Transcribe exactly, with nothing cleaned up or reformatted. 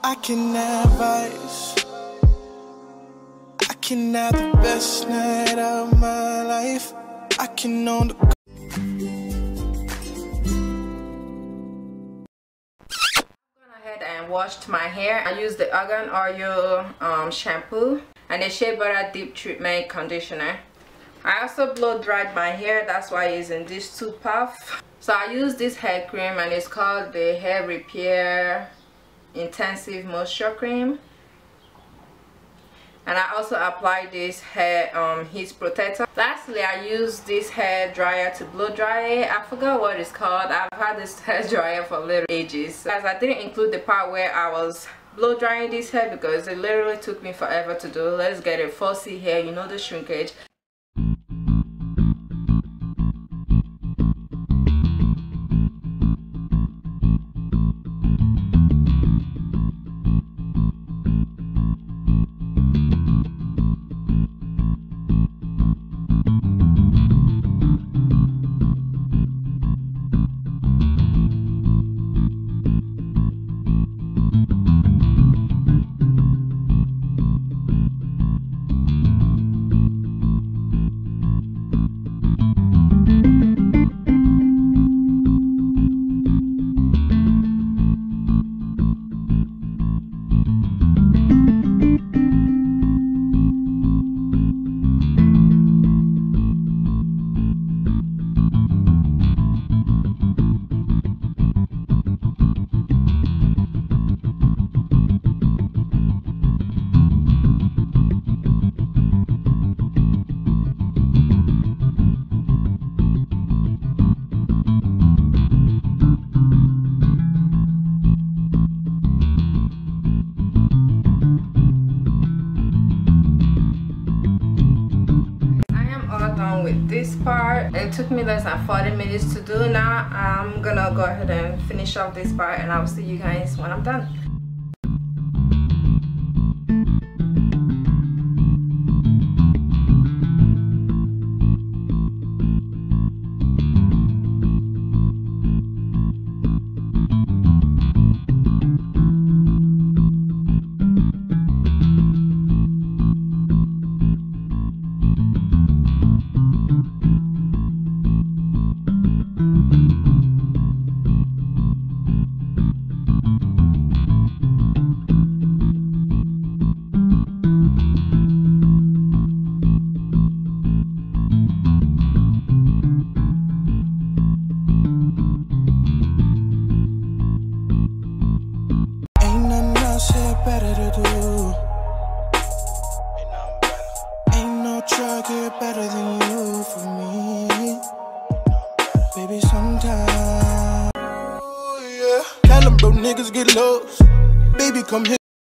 I can advise. I can have the best night of my life. I can own the ahead and washed my hair. I used the Argan Oil um, shampoo and the Shea Butter Deep Treatment Conditioner. I also blow dried my hair, that's why I'm using this two puff. So I use this hair cream and it's called the Hair Repair Intensive Moisture Cream. And I also apply this hair um, heat protector. Lastly, I use this hair dryer to blow dry it. I forgot what it's called. I've had this hair dryer for little ages. As I didn't include the part where I was blow drying this hair because it literally took me forever to do. Let's get it four C hair, you know the shrinkage. With this part, it took me less than forty minutes to do. Now I'm gonna go ahead and finish off this part and I'll see you guys when I'm done. better to do. Ain't no drug here better than you for me. Baby, sometimes, oh, yeah. Tell them bro niggas get lost. Baby, come here.